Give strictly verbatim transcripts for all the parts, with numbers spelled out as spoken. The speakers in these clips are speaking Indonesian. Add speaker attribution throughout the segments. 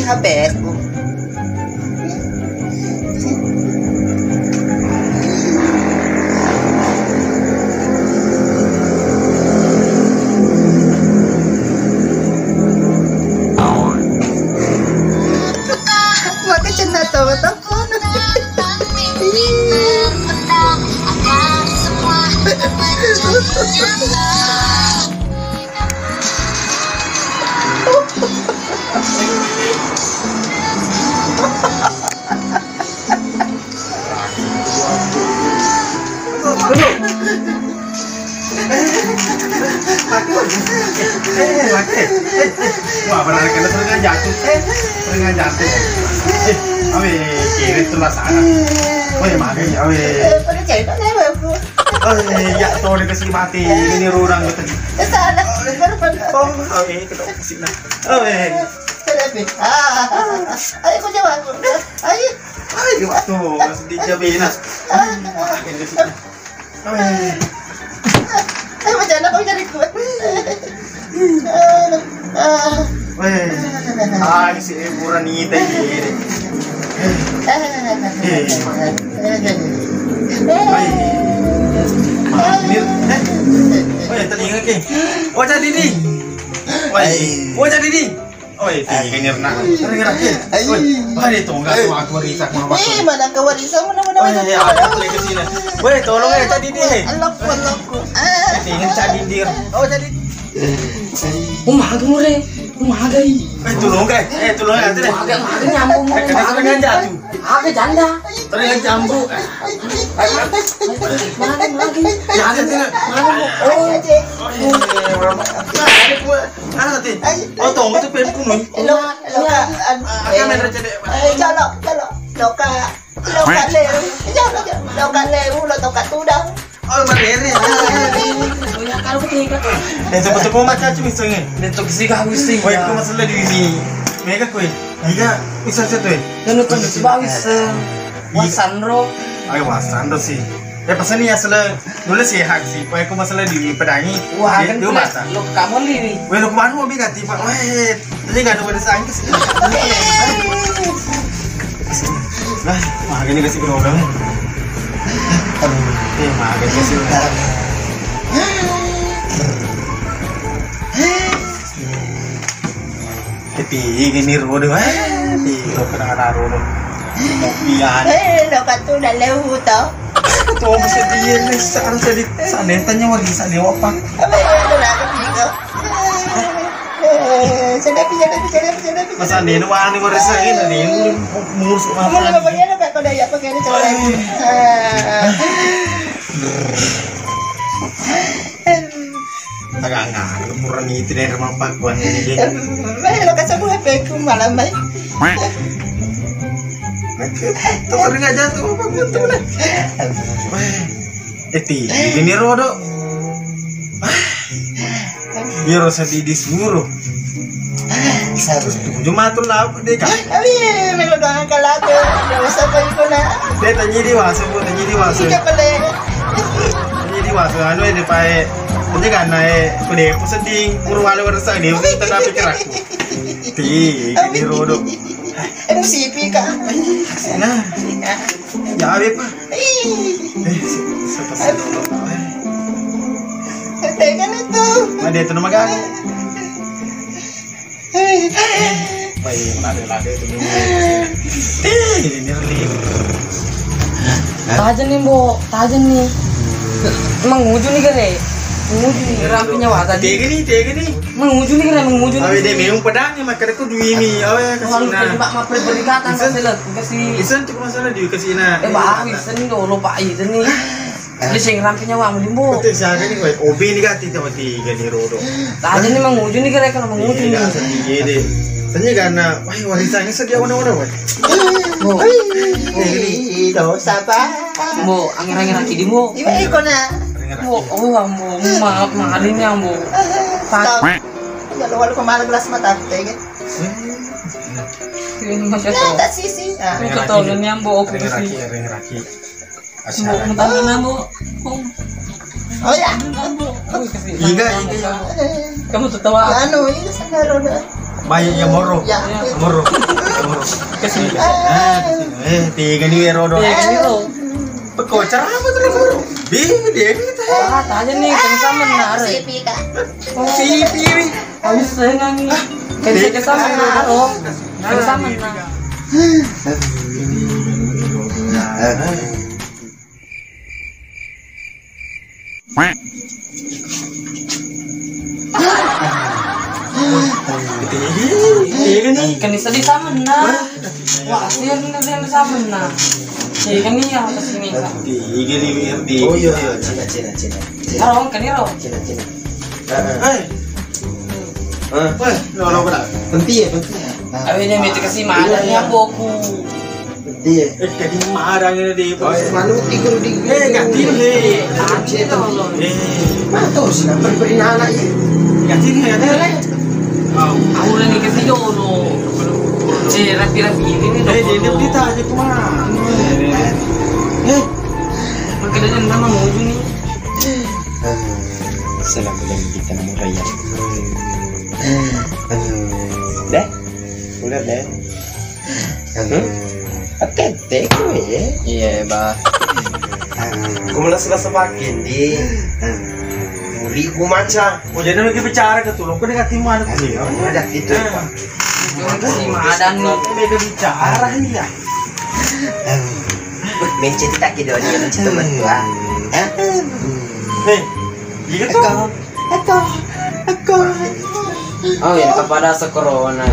Speaker 1: H P ku. Maka cina tawa-tawa.
Speaker 2: Eh, laki. Wah, benar kena sering jatuh. Eh, sering jatuh. Eh, awe kiri tulah sana. Oh ya mana ya awe.
Speaker 1: Pada cerita saya baru.
Speaker 2: Oh ya, tuh dikasih mati. Ini rurang betul.
Speaker 1: Ke sana.
Speaker 2: Oh, awe ketemu kesini. Awe.
Speaker 1: Tapi, ah, ayo kau jawab. Ayo.
Speaker 2: Ayo waktu sedih jabinas. Ini sih. Awe.
Speaker 1: Ayo macam mana kau cari kuat?
Speaker 2: Weh, ay si Buranita ini. Mir, weh tadi ingat ke? Oh jadi ni, weh, oh jadi ni. Oh itu ingat nak, ingat ke? Weh, hari tu enggak tu aku risak mama.
Speaker 1: Eh, mana kau warisan mana mana mana?
Speaker 2: Weh, aku boleh ke sini. Weh, tolong eh jadi ni.
Speaker 1: Alok alokku.
Speaker 2: Ingin jadi dir. Oh jadi.
Speaker 3: Umaga mo rin. Umaga eh.
Speaker 2: Eh tulong guys. Eh tulong ya.
Speaker 3: Umaga, umaga nyambung mo.
Speaker 2: Eh kena kena jatuh.
Speaker 3: Aga janda.
Speaker 2: Teringat jambu.
Speaker 3: Umaga, umaga.
Speaker 2: Jangan tidak.
Speaker 3: Oh.
Speaker 2: Ano natin? Oh, tong ito pep ko nun.
Speaker 1: Hello, hello ka.
Speaker 2: Kamera jadi.
Speaker 1: Eh, chalo, chalo. Loka, loka leo. Chalo, loka leo, lo toka tudang.
Speaker 2: Oh, marere.
Speaker 3: Kuya, karo ko tingin ka.
Speaker 2: Eh, sebetulnya ko macam misal ni.
Speaker 3: Dito kasi ka wisi.
Speaker 2: Woi, ko masalah di sini. Mega ko eh. Mega misal satu eh.
Speaker 3: Ano to si Bawis? Wasandro.
Speaker 2: Ay, wasando sih. Ya pesan ni asal dulu sih hak sih. Woi, ko masalah di pedangi.
Speaker 3: Wah, kan
Speaker 2: dua mata.
Speaker 3: lo kamu li.
Speaker 2: Woi, lo kemana mau bikin tipe? Woi, tadi nggak ada pada sang kesini. Nah, mah gini kasih berodong. Aduh, eh mah gini kasih berodong. Tapi gini rodo, eh, di lo kena kena rodo. Mobilan.
Speaker 1: Eh, loka tudang leo to.
Speaker 2: Tuh mesti dia nih sekarang jadi sana tanya lagi sana apa?
Speaker 1: Apa yang ada lagi gitu? Eh, sedap sedap sedap sedap.
Speaker 2: Mas ane nu wani merasa ini nih mulus
Speaker 1: Kamu
Speaker 2: apa?
Speaker 1: lebih bagian apa kau dah ya pakai ini coba lagi.
Speaker 2: Agak nggak, murah nih itu dari rumah Pak Kuan ini.
Speaker 1: Eh, lo kasih aku H P ku malam baik.
Speaker 2: Tuh sering aja tuh Pak Kuan tuh nih. Eti, ini rodo. Biar rasa di disuruh. Harus tujuh matul lah deh kan.
Speaker 1: Abi, melo doang kalau tu, dosa apa itu nak?
Speaker 2: Dia tanya di wasu, tanya di wasu.
Speaker 1: Siapa boleh?
Speaker 2: Tanya di wasu, anu ini pakai. Tanya kan naik, kuda aku sedih, kurung alu rasa dia, tengah pikir aku. Ti, ini rodo.
Speaker 1: Eh, musipi kah?
Speaker 2: Nah, ya apa? Eh, siapa sih dulu?
Speaker 1: Tengah itu.
Speaker 2: Ada itu nama kan? Baik, ada lada itu. Eh, ini relik.
Speaker 3: Tajan nih, Bo. Tajan nih. Emang nguju nih kere. Nguju nih rampinya wah tadi.
Speaker 2: Tiga nih, tiga nih.
Speaker 3: Menguju nih kere, menguju nih.
Speaker 2: Awe deh meung pedangnya maka aku dua mi. Awe kasih
Speaker 3: Kalau
Speaker 2: na.
Speaker 3: Pak mapel berikatan kasih lah, kasih.
Speaker 2: Isan cuma masalah dia kasih na.
Speaker 3: Eh, Pak, isan nih dulu Pak itu nih. Jadi sing rampinya wah melimbo.
Speaker 2: Betul sih ini gue. Obi nih kan tiga tiga nih rodo.
Speaker 3: Tajan nih menguju nih kere kalau menguju nih.
Speaker 2: Iya deh. Tanya karena, wah warisannya sedia mana-mana wah.
Speaker 3: Bo,
Speaker 1: Ih, dosa apa?
Speaker 3: Bo, angin-angin lagi di Bo.
Speaker 1: Iba iko na.
Speaker 3: Bo, oh ambo, maaf maafin ya ambo. Pak,
Speaker 1: Kalau kalau kemarin gelas mata aku tengok.
Speaker 3: ini masih
Speaker 1: Nah,
Speaker 3: to.
Speaker 1: tak sisi. Ah.
Speaker 3: Ini ketolong nih ambo, aku
Speaker 2: Ring raki,
Speaker 3: sih.
Speaker 2: ring raki.
Speaker 3: Bo,
Speaker 2: Asyara.
Speaker 3: mentang ambo.
Speaker 1: Oh ya.
Speaker 2: Iga, iga.
Speaker 3: Kamu tertawa.
Speaker 1: Anu, ini sana roda.
Speaker 2: Bayi yang moro,
Speaker 1: Ya.
Speaker 2: moro.
Speaker 3: Kesini.
Speaker 2: Eh, tiga nih Rodo.
Speaker 3: Iya kan itu.
Speaker 2: Pekocar apa tuh Rodo? Bi, dia kita.
Speaker 3: Ah, tanya nih kan sama naro.
Speaker 1: Sipi kak.
Speaker 2: Si Piri.
Speaker 3: Habis saya ngangi. Kan saya kesama naro. Kan sama naro. Iya kan nih, kan bisa di sama nah. Wah, dia kan di sama nah. Iya kan nih yang atas ini kan.
Speaker 2: Tiga nih Mirdi.
Speaker 1: Oh iya iya, Cina Cina Cina.
Speaker 3: Taruh kan ini loh.
Speaker 1: Cina Cina.
Speaker 2: Eh. Eh, lo lo berapa?
Speaker 1: Penting ya, penting ya.
Speaker 3: Abi ini mesti kasih mana nih boku.
Speaker 1: Penting ya.
Speaker 2: Eh, jadi marah ini di.
Speaker 1: Oh, mana tidur di.
Speaker 2: Eh, ganti nih.
Speaker 3: Cina loh.
Speaker 2: Eh,
Speaker 1: Mana tahu sih kan beri anak ya.
Speaker 2: ganti nih ya deh. Wow.
Speaker 3: Aku udah nih kasih dulu. Eh, rapi-rapi ini nih.
Speaker 2: Eh, dia kita aja kemana?
Speaker 1: Eh,
Speaker 3: Makanya jangan sama mau nih.
Speaker 1: salam bulan kita nomor raya. Deh, udah deh. Atete gue ya.
Speaker 3: Iya, bah.
Speaker 1: Gue malah selesai makin di. Muri gue maca.
Speaker 2: Oh, jadi lagi bicara ke tulung, kau dekat mana tuh?
Speaker 1: Ya, ada itu.
Speaker 3: Jangan kasih madan nih.
Speaker 2: Beda bicara nih ya.
Speaker 1: Mencet tak kira dia mencet teman tua.
Speaker 2: Eh, gitu.
Speaker 1: Aku, aku, aku.
Speaker 3: Oh ya, kepada sekorona.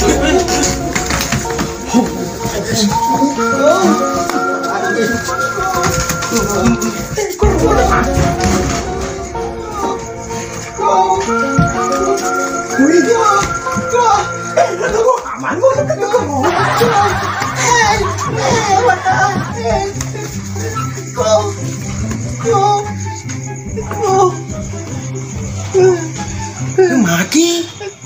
Speaker 2: Aman kok ketemu.
Speaker 1: Maki.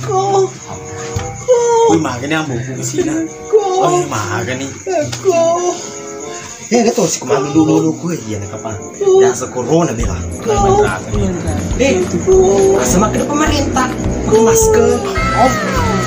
Speaker 2: Wih, makan yang buku ke sini. Oh, iya, makan nih.
Speaker 1: Eh, gak tau sih kemana dulu dulu gue ya kapan. Dasar corona bilang. Eh, sama ke pemerintah pakai masker. Oh.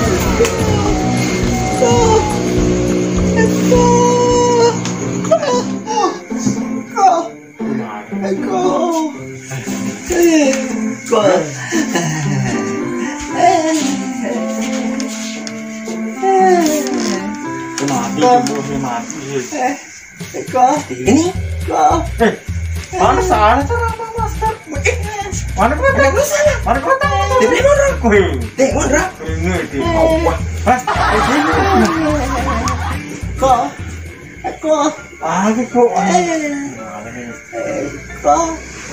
Speaker 1: Ini
Speaker 2: Mana salah tuh apa masker? Mana kau tahu? Mana kau tahu?
Speaker 1: Dibeli orang
Speaker 2: Kue.
Speaker 1: deh mana?
Speaker 2: Ini di bawah. Hah?
Speaker 1: Kok? Kok?
Speaker 2: Ah, kok.
Speaker 1: Kok?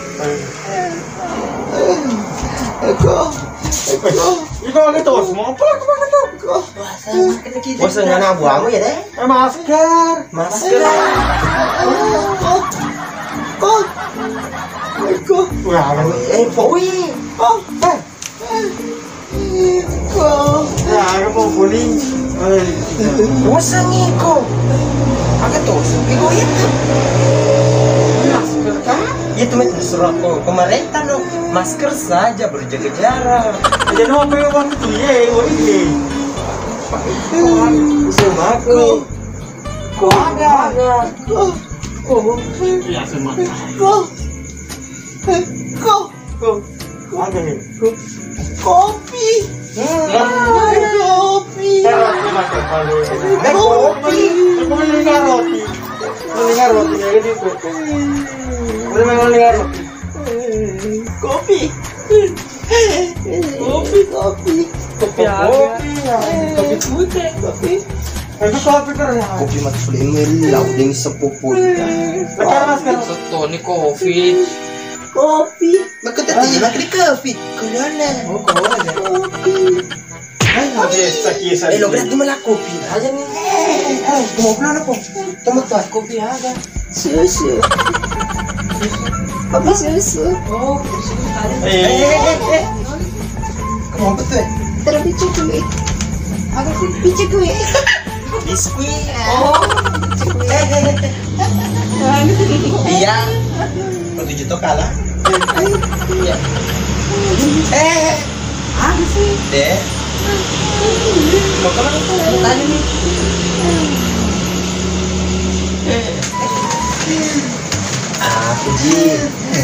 Speaker 1: Kok?
Speaker 2: Ikaw lagi tuh, semua apa? Kemana tuh?
Speaker 1: Bosan nggak nabu kamu ya deh?
Speaker 2: Eh, masker.
Speaker 1: Masker. Kok? Kok? Kok?
Speaker 2: Wah,
Speaker 1: Eh, Bowie. Kok? Eh. Kok?
Speaker 2: ya, aku mau kuning. Eh,
Speaker 1: Bosan nih kok? Agak tuh, ego itu.
Speaker 3: Masker kan?
Speaker 1: Itu men surat pemerintah dong. Masker saja berjaga jarak.
Speaker 2: jadi apa yang waktu itu? Ye, wah ini.
Speaker 1: Sama aku.
Speaker 3: Kok ada?
Speaker 1: Kok? Kok?
Speaker 2: Iya, semua.
Speaker 1: Kok? Kok?
Speaker 2: Kok? Ada nih.
Speaker 1: Kopi. Kopi.
Speaker 2: Roti makan palu.
Speaker 1: Eh, kopi.
Speaker 2: Aku beli roti. Beli roti ya gitu. Beli beli roti.
Speaker 1: Kopi. Kopi, kopi.
Speaker 3: Kopi ada. Kopi putih.
Speaker 1: Kopi.
Speaker 2: Itu kopi kerja.
Speaker 1: Kopi mati sulit melau dengan sepupu.
Speaker 2: Sekarang masker.
Speaker 3: Satu nih kopi.
Speaker 1: Kopi. Maka tadi makan kopi. Kulana.
Speaker 2: Oh, kau ada.
Speaker 1: Kopi.
Speaker 2: Ayo, sakit sakit.
Speaker 1: Eh, lo berarti malah kopi.
Speaker 3: Aja nih.
Speaker 1: Eh, mau pelan apa? Tunggu tuh.
Speaker 3: Kopi ada.
Speaker 1: Susu. Kopi susu.
Speaker 3: Oh, susu ada.
Speaker 2: Eh,
Speaker 1: Eh, eh. Kamu betul ya?
Speaker 4: Terus bicikui. Apa sih? Bicikui.
Speaker 1: Biskuit.
Speaker 3: Oh,
Speaker 1: Eh, eh, eh. Iya. Kau tujuh tuh kalah.
Speaker 3: iya.
Speaker 1: Eh,
Speaker 3: Ada sih.
Speaker 1: deh. Mau kemana tuh?
Speaker 3: Tadi nih.
Speaker 1: Apa Ji?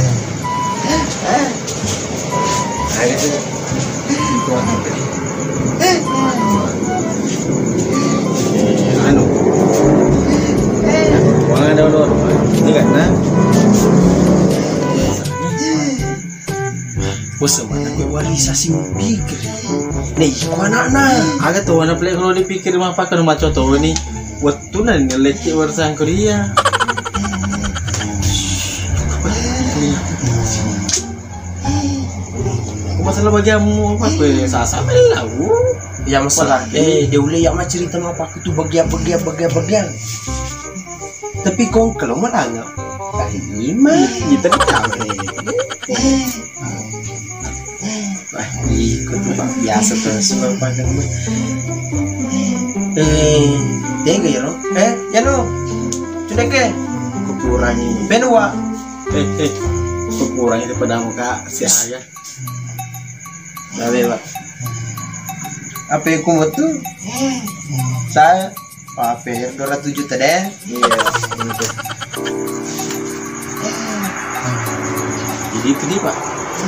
Speaker 1: Ayo tuh.
Speaker 2: Anu. Wang ada orang. Ini kan nah.
Speaker 1: Bos mana gue warisa sih pikir. Nih, ku anak-anak.
Speaker 2: Agak tuh anak play kalau dipikir mah apa kan macam tuh ini. Waktu nanti ngeleki warsan Korea. Masalah bagiamu apa gue sasa melau.
Speaker 1: Ya masalah. Eh, dia boleh yang macam cerita apa itu bagian bagian bagian bagian. Tapi kau kalau melanggar, kali lima kita tahu. Wah, ikut tuh Pak. Biasa terus Bapak kamu. Eh, dia gak ya lo? Eh, ya lo. Sudah ke?
Speaker 2: Kukurangi.
Speaker 1: Benua.
Speaker 2: Eh, eh. Kukurangi daripada muka si ayah.
Speaker 1: Nabi Pak. Apa yang ku mau tuh? Saya Pak Fer dua ratus juta deh.
Speaker 2: Iya. Jadi itu dia Pak.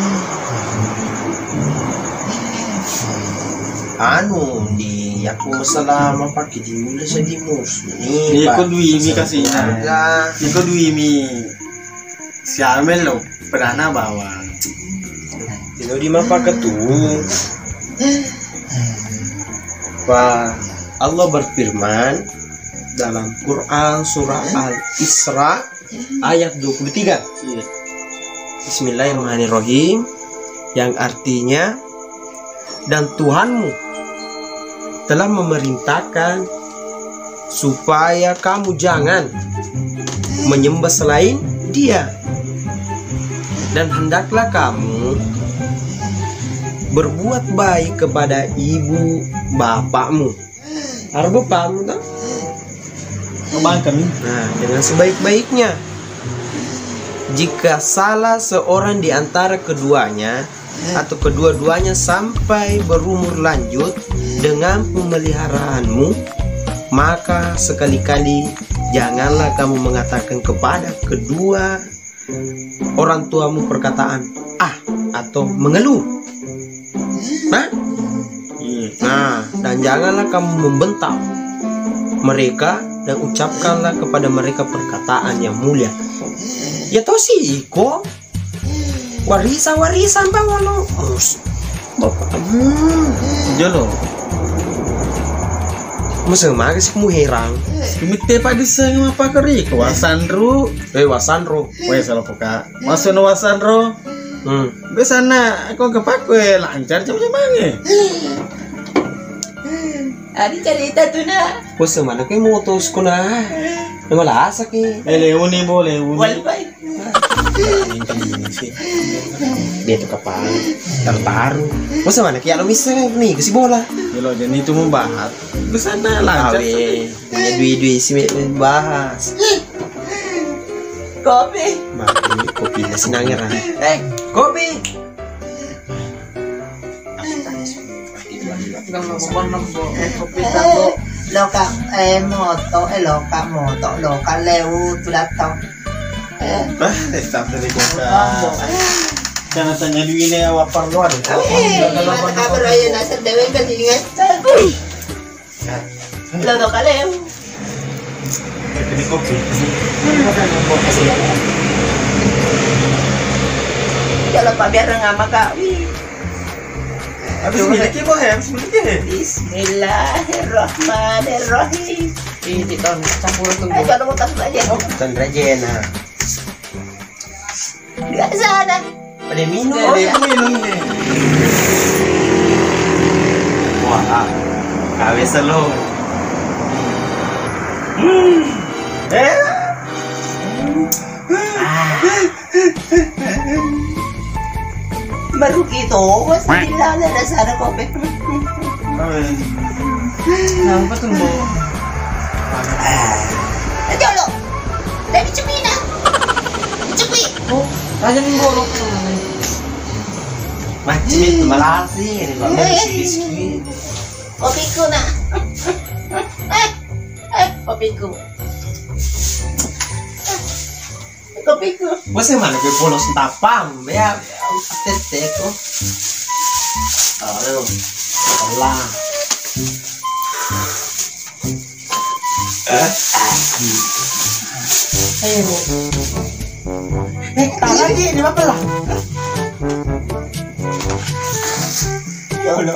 Speaker 1: Anu di aku masalah apa kita mulai sedih mus
Speaker 2: Ini kau dua ini kasih
Speaker 1: harga.
Speaker 2: Ini kau dua ini. Si Amel lo pernah bawa.
Speaker 1: Tidak di mana ketu. Pak Allah berfirman dalam Quran surah Al-Isra ayat dua puluh tiga.
Speaker 2: Iya.
Speaker 1: Bismillahirrahmanirrahim, yang artinya dan Tuhanmu telah memerintahkan supaya kamu jangan menyembah selain Dia, dan hendaklah kamu berbuat baik kepada ibu bapakmu. Harus bapakmu tak?
Speaker 2: Kembangkan.
Speaker 1: Nah, dengan sebaik-baiknya. Jika salah seorang di antara keduanya atau kedua-duanya sampai berumur lanjut dengan pemeliharaanmu, maka sekali-kali janganlah kamu mengatakan kepada kedua orang tuamu perkataan ah atau mengeluh. Nah, nah, dan janganlah kamu membentak mereka dan ucapkanlah kepada mereka perkataan yang mulia. Ya toh sih, kok warisan warisan bang walau mus bapak hmm
Speaker 2: Jolo.
Speaker 1: masa magas kamu herang.
Speaker 2: Kumite pa di sa mga pakari. Wasandro.
Speaker 1: Eh wasandro.
Speaker 2: Weh salah poka. Masuk na wasandro.
Speaker 1: Hmm.
Speaker 2: Bisa na ako kapak we lancar cuma mangi.
Speaker 4: Ada cerita tuh na.
Speaker 1: Masa mana kayak motos ko na. Yang malah asak eh.
Speaker 2: Eh leuni bo leuni.
Speaker 4: Walbay.
Speaker 1: Dia tuh kapal tertaruh. Masa mana kayak lo bisa nih kasih bola.
Speaker 2: Jolo jadi itu membahas. Bisa na lancar.
Speaker 1: Awe punya duit-duit sih bahas.
Speaker 4: Kopi.
Speaker 1: Mati kopi na sinangir ah.
Speaker 4: Eh, kopi. Kopi tahu. Loka eh moto eh loka moto loka lewu tulato. Eh,
Speaker 2: Bah, stop tadi ko ka. Kana tanya duwi na wapar lo ada.
Speaker 4: eh, mana kabar ayo nasa dewe kalingat. Loka kalewu.
Speaker 2: Ini kopi.
Speaker 4: Kalau Pak biar nggak maka.
Speaker 2: Habis miliki bo ya, habis miliki.
Speaker 4: Bismillahirrahmanirrahim.
Speaker 3: Ini tahun campur tuh.
Speaker 4: Eh, kalau mau tahu aja.
Speaker 1: Sandra Jena.
Speaker 4: Di sana.
Speaker 1: Ada minum.
Speaker 2: Oh, ya minum nih.
Speaker 1: Wah, kawin selo.
Speaker 2: Eh.
Speaker 4: Baru gitu, pasti lala na sana kopi.
Speaker 3: Kenapa tuh bo?
Speaker 4: Eh, jolo. Dari Cemina. Cepi.
Speaker 3: Oh, aja nih borok.
Speaker 1: Macam itu malah sih, ini bagus biskuit.
Speaker 4: Kopi ku na. Eh, Kopiku. Kopiku.
Speaker 1: Você mana ke polos tapam ya tete ko. Aduh. Allah. Eh.
Speaker 3: Ayo.
Speaker 1: Eh, tak lagi ini apa lah?
Speaker 4: Ya Allah.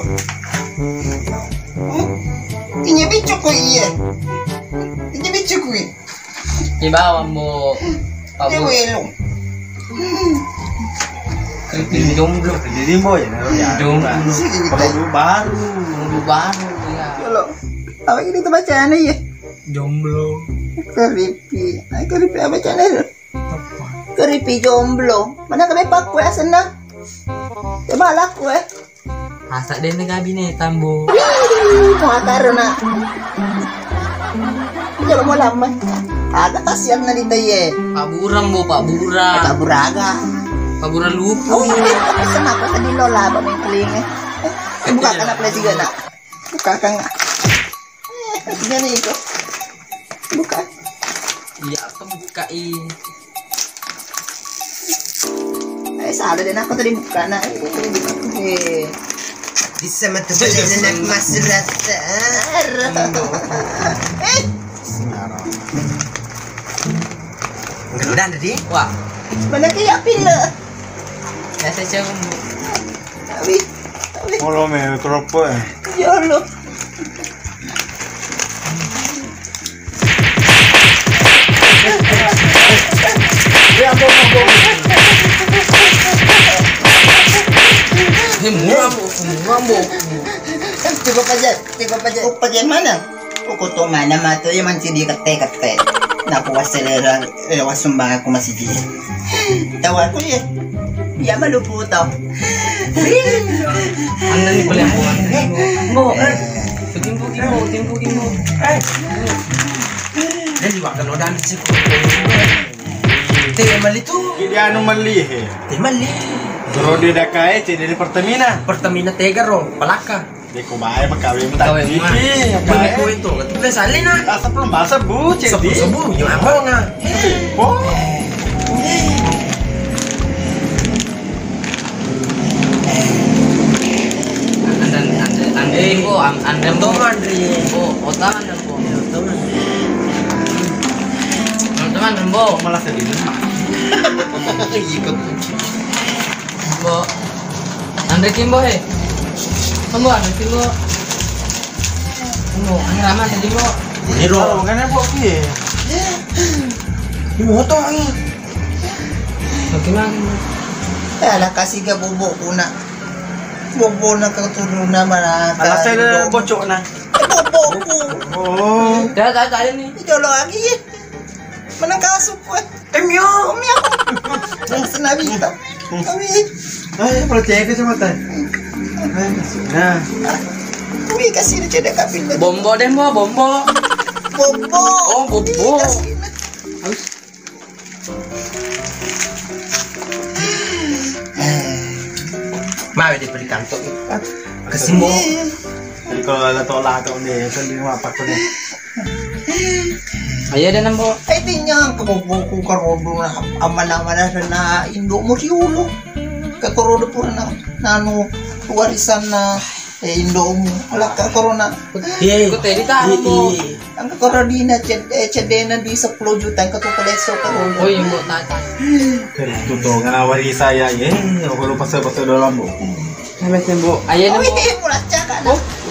Speaker 4: Ini bicu ko iya. Ini bicu ko.
Speaker 3: Di bawah mo.
Speaker 4: Ini
Speaker 3: Pabu.
Speaker 4: welo.
Speaker 3: Kritik jomblo.
Speaker 2: Jadi boy, ya.
Speaker 3: Jomblo.
Speaker 2: Kalau baru.
Speaker 3: Jomblo baru ya.
Speaker 4: Ya Allah. Apa ini tuh bacaannya ya?
Speaker 3: Jomblo.
Speaker 4: Keripi. Ay, keripi apa bacaan Keripi jomblo. Mana kami pak kue sana? Coba lah kue.
Speaker 3: Asa din na gabinetan bo.
Speaker 4: Mga karo na. Coba mo laman. Aga kasiyan na dito ye.
Speaker 3: Paburan bo, paburan.
Speaker 4: Kaburaga.
Speaker 3: Paburan lupo.
Speaker 4: Oh, hindi ka sana ako sa dilola ba may kalinga. Eh, buka ka na pala siya na. Buka ka nga. Eh, sige na ito. Buka.
Speaker 3: Iya, kebuka i.
Speaker 4: Ay, salo din ako tadi buka na. Eh, hindi ko eh.
Speaker 1: Bisa matubulin na masrata.
Speaker 4: Eh,
Speaker 1: Gerudan tadi.
Speaker 3: Wah,
Speaker 4: mana kaya pila?
Speaker 3: biasa siya mo.
Speaker 4: Abi, abi,
Speaker 2: Kalau me kropo eh.
Speaker 4: yolo.
Speaker 2: Ya bo bo.
Speaker 3: Ini murah bo, murah bo.
Speaker 4: Tigo pa dyan, tigo pa dyan. O pa dyan mana? Uko to mana mato yung man sindi kate-kate. Nakuha sila eh, wasumbang ako masiji. Tawa ko eh. Ya maluputo.
Speaker 3: Anda ni boleh mo. Mo, timpo timpo, timpo timpo.
Speaker 1: Eh. Dan juga kalau dan sih. Teh mali tu.
Speaker 2: Jadi anu mali he.
Speaker 1: Teh mali.
Speaker 2: Doro di dakai cedi di Pertamina.
Speaker 1: Pertamina Tegaro, Palaka.
Speaker 2: Di ko bae magkawin mo
Speaker 3: Kawin
Speaker 2: tayo.
Speaker 3: mo.
Speaker 1: Bagi ko itu, itu salin na.
Speaker 2: Asa belum basa bu cedi.
Speaker 1: Sebu-sebu yung ako nga.
Speaker 2: Oh.
Speaker 3: Anda anda anda bo, anda bo.
Speaker 1: Tong Andre.
Speaker 3: Bo, otak anda bo. Teman-teman bo,
Speaker 2: Malah sedih.
Speaker 1: Ikut.
Speaker 3: bo. Anda kimbo he. Kamu anda kimbo. Kamu, ang raman tadi bo.
Speaker 1: Niro.
Speaker 2: Kalau kan bu piye?
Speaker 1: Di moto ang.
Speaker 3: Bagaimana?
Speaker 4: Ala kasi ka bubo ko na. Bubo na katulong na maraka.
Speaker 2: Alas saya bocok na.
Speaker 4: Bubo ko.
Speaker 2: Oh.
Speaker 3: Dah, dah, dah ni.
Speaker 4: Ikaw lagi eh. Manang kaso ko eh.
Speaker 1: Emyo.
Speaker 4: Umiyak ko. Nang sinabi ito. Kami.
Speaker 2: Ay, percaya ke sama tay. Nah,
Speaker 4: Uy, kasi na siya nakapil na.
Speaker 3: Bombo deh bo, bombo.
Speaker 4: Bobo.
Speaker 3: Oh, bobo.
Speaker 4: Kasi na.
Speaker 1: Mawe di beri kantor. Kesimbo.
Speaker 2: jadi kalau ada tolak atau ni, sendiri apa tu ni?
Speaker 3: Ayo dah nambo.
Speaker 4: Ay, tinyang kabobo ko karodo na aman-aman na siya na indo mo si ulo. Kakarodo po na na ano, warisan na eh, indo mo. Wala ka korona.
Speaker 1: Iya.
Speaker 3: Ikut tadi tak bo.
Speaker 4: Ang kakarodina chedena di sa puluh juta ang katukaletso karodo.
Speaker 3: Oh, yung bo tata.
Speaker 2: Itu tu ngana wari saya ye, aku lupa pasal dalam bu.
Speaker 3: Sampai sembo. Ayo
Speaker 4: Uy,
Speaker 3: nambo.
Speaker 4: di mo na siya ka na.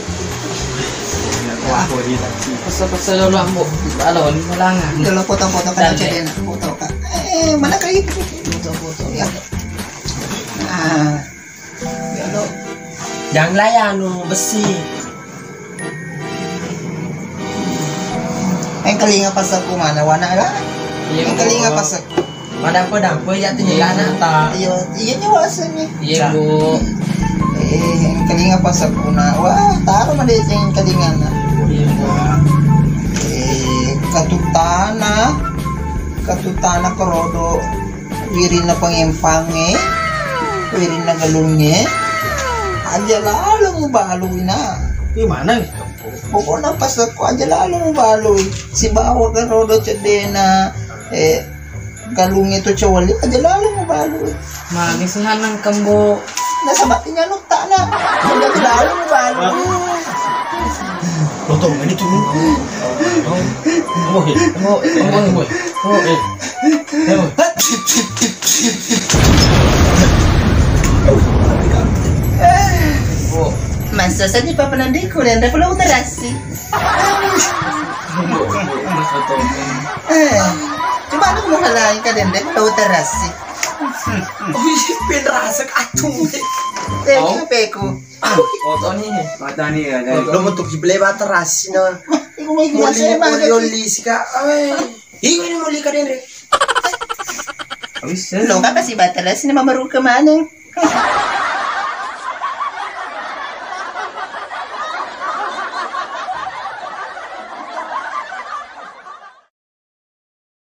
Speaker 2: Aku aku di taksi.
Speaker 3: Pasal-pasal dulu ambo. Alon, malangan.
Speaker 4: Dalo foto-foto ka na
Speaker 3: Dali.
Speaker 4: chedena. Foto ka. Eh, mana kayo? Foto-foto. Ya. Ah. Dalo.
Speaker 1: Yang layan no besi.
Speaker 4: Ang kalinga pa sa kumana, wana la.
Speaker 3: Iya,
Speaker 4: Ang kalinga pa sa.
Speaker 1: Padang padang po ya tuh ya anak ta.
Speaker 4: Ayo, iyan yung wasan niya.
Speaker 3: Iya, bo.
Speaker 4: Eh, ang kalinga pa sa kuna. Wah, taro man din yung kalinga na.
Speaker 3: Iya, bo.
Speaker 4: Eh, katutana. Katutana karodo. Wiri na pangempang eh. Wiri na galungnya. Aja lah, alam mo ba haluin na.
Speaker 2: Di mana ni?
Speaker 4: Pokoknya pas aku aja lalu baloy. Si bawa kan rodo cedena eh galung itu cowok aja lalu mo baloy.
Speaker 3: Magisihan ng kambo.
Speaker 4: Nasa batinya nuk tak na. Aja lalu mo baloy.
Speaker 1: Lontong ganito mo.
Speaker 3: Mo, mo, mo, mo. Mo, eh. Mo. Oh.
Speaker 4: Masa sa di pa panandi ko rin pala utarasi. Eh, coba ano mo halain ka din pala utarasi.
Speaker 1: Uy, pinrasak atong.
Speaker 4: Teki peko.
Speaker 3: Foto ni. Mata ni.
Speaker 1: Lumuntok si Blay Bataras na.
Speaker 4: Ikaw may
Speaker 1: Muli,
Speaker 4: ginasa ba?
Speaker 1: muli, ulis ka. Ay. Ikaw na muli ka din, Re.
Speaker 3: Awis,
Speaker 4: Lo ka pa si Bataras na mamaru ka manang.